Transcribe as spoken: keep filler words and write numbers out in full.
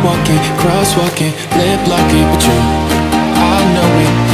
walking, crosswalking, lip locking, but you, I know it.